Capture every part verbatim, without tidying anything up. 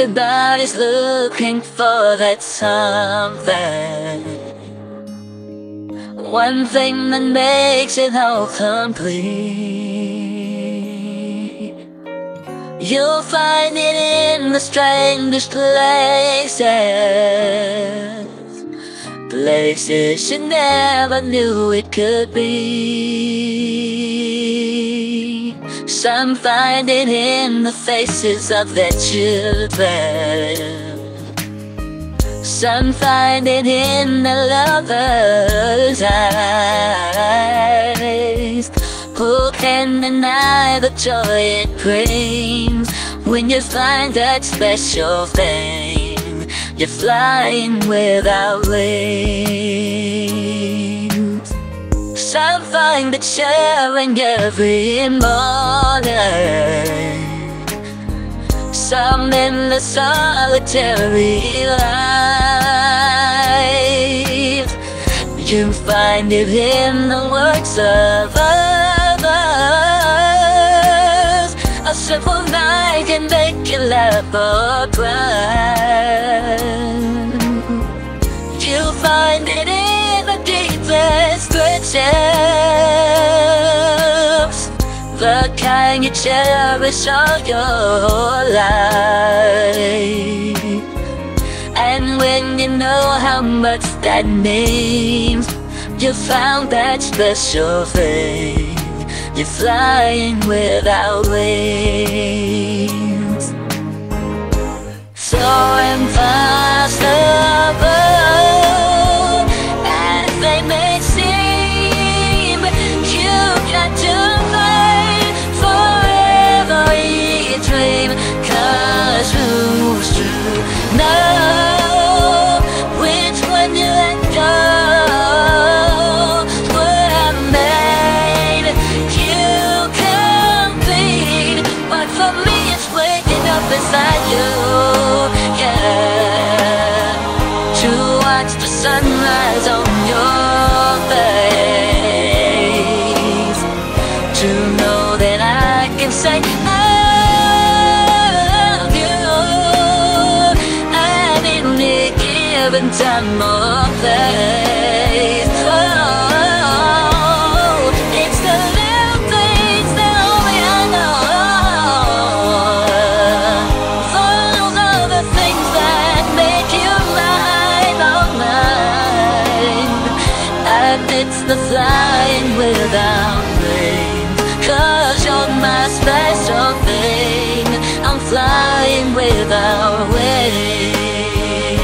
Everybody's looking for that something, one thing that makes it all complete. You'll find it in the strangest places, places you never knew it could be. Some find it in the faces of their children, some find it in their lovers' eyes. Who can deny the joy it brings when you find that special thing? You're flying without wings. Some find it sharing every morning, some in the solitary life. You find it in the works of others. A simple night can make you laugh or cry. You find it in the deepest friendships, the kind you cherish all your life. And when you know how much that means, you found that special thing. You're flying without wings. So impossible as they may seem, you got to fight for every dream. 'Cause who's to know which one you let go? What I made you complete, but for me it's waking up inside you, yeah, to watch the sunrise on your face, to know that I can say I love you at any given time or place. Oh, it's the little things that only I know. Those are the things that make you mine, oh mine. And it's the flying without wings, 'cause you're my special thing. I'm flying without wings.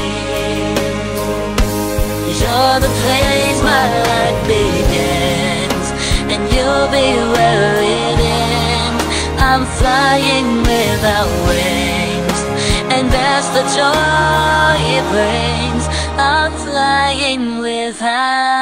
You're the place my life begins, and you'll be where it ends. I'm flying without wings, and that's the joy it brings. I'm flying without